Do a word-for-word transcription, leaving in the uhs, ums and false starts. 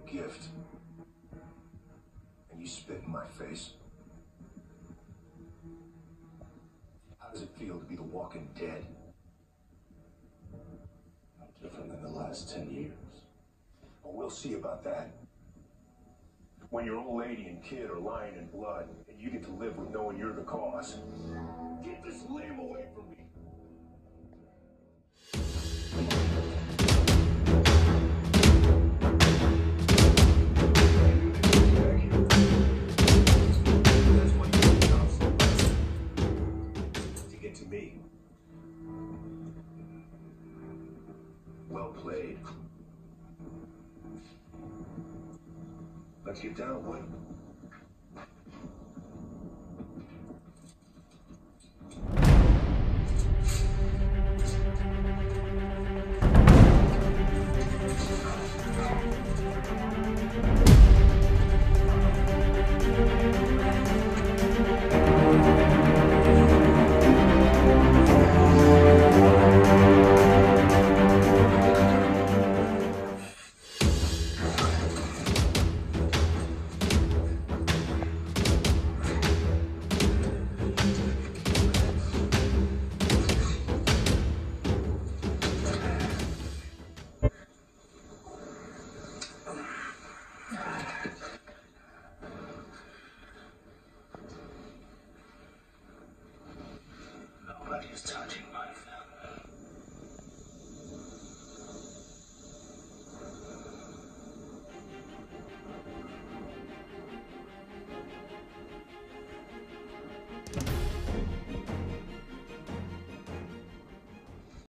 a gift, and you spit in my face. How does it feel to be the walking dead? No different than the last ten years. Well, we'll see about that. When your old lady and kid are lying in blood, and you get to live with knowing you're the cause. Get this limb away from me! That's what you do now. To get to me. Well played. Let's get down to it.